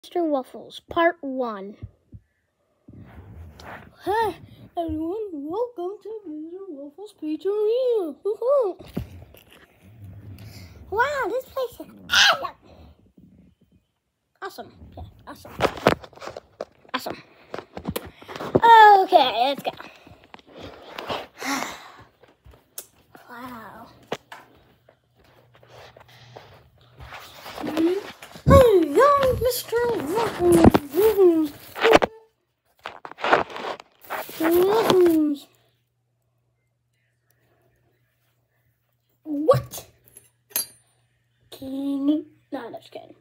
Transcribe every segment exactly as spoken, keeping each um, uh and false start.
Mister Wuffles, Part one. Hi, everyone. Welcome to Mister Wuffles Pizzeria. Wow, this place is awesome. Awesome. Yeah, awesome. Awesome. Okay, let's go. Wow. Hey, young Mister Wuffles. Wuffles. What? Can you? No, that's kidding.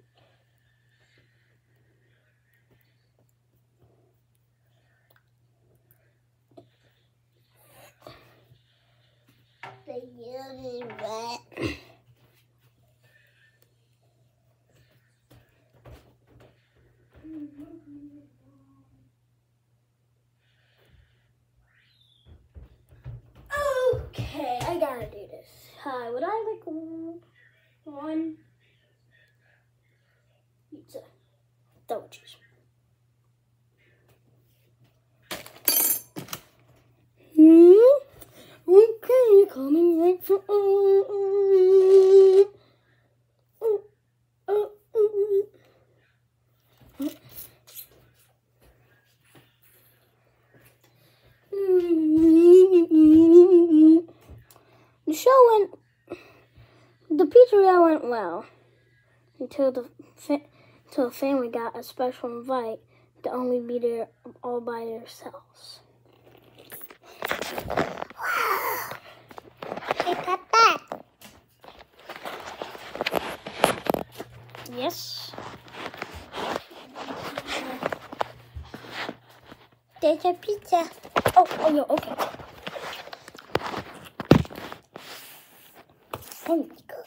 Okay, I gotta do this. Hi, would I like one pizza? Double cheese. Hmm? Okay, coming right for uh, uh, uh, uh, The show went, the pizzeria went well until the fa until the family got a special invite to only be there all by themselves. Hey, Papa. Yes. There's a pizza. Oh, oh, yeah, okay. Oh,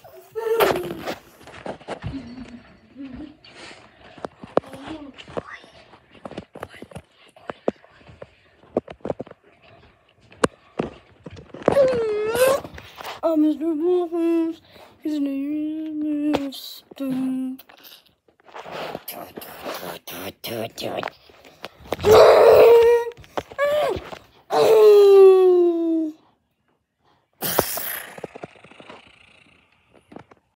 oh, Mister Wuffles, his name is Mister